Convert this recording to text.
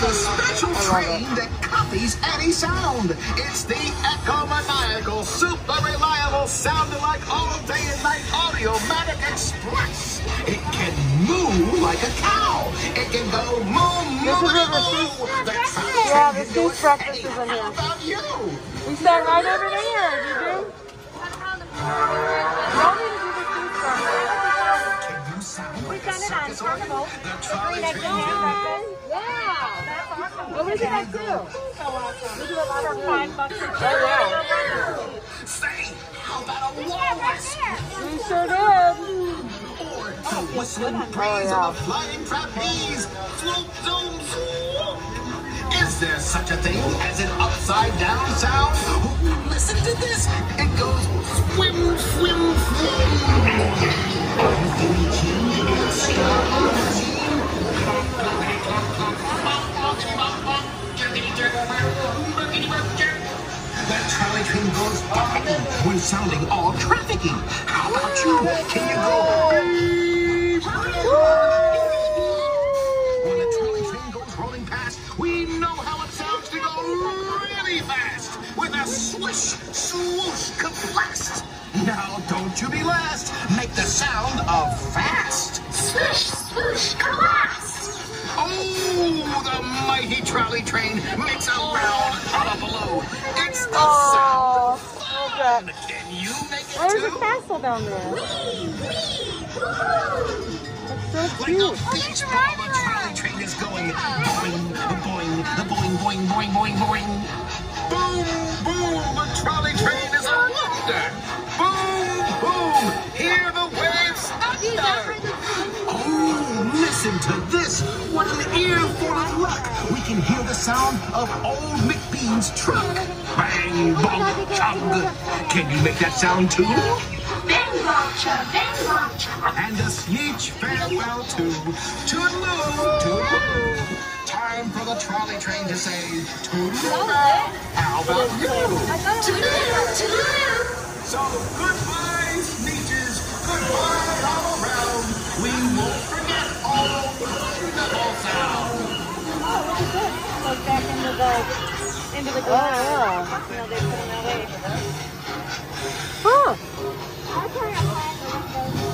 the special train that copies any sound. It's the Echo-Maniacal, super reliable, sounding like all day and night Audiomatic Express. It can moo like a cow. It can go moo, moo, moo. Yeah, the Seuss breakfast is in here. How about you? We sat right over there, did you? Y'all need to do the Seuss breakfast. Can you sound like We've done it on Carnival. the trolley train? Yeah, that's awesome. Well, we did that too. So awesome. We do a lot of $5 a Oh, Say, how about a walrus? yeah. We sure did. Or the whistling breeze of the flying trapeze. Float, zoom, zoom. Is there such a thing as an upside down sound? Ooh, listen to this. It goes swim, swim, That trolley train goes popping when sounding all trafficy. How about you? Can you go beep? When the trolley train goes rolling past, we know how it sounds to go really fast with a swish, swoosh, complexed. Now don't you be last. Make the sound of fast. Swish, swoosh, collapse. Oh, the mighty trolley train makes a round hullabaloo. It's the sound of fun. Can you make it There's a too? castle down there. That's so Like a cute. beach ball, the trolley train is going. Boing, boing, boing, boing, boing, boing, boing. Boom, boom, the trolley train is a wonder. Boom, boom, hear the waves thunder. Oh, listen to this. What an earful of luck. We can hear the sound of old McBean's truck. Bang, bong, chug. Can you make that sound too? Bang, bong, chug, bang, bong, chug. And a sneech farewell to toodaloo, toodaloo. Time for the trolley train to say toodaloo. How about you? Toodaloo, toodaloo. So goodbye, sneeches. Goodbye all around. We won't forget all the wonderful sounds. Oh, look at this. Goes back into the glass. Oh, You know, they put them that way. yeah. Huh. I'll try a plan.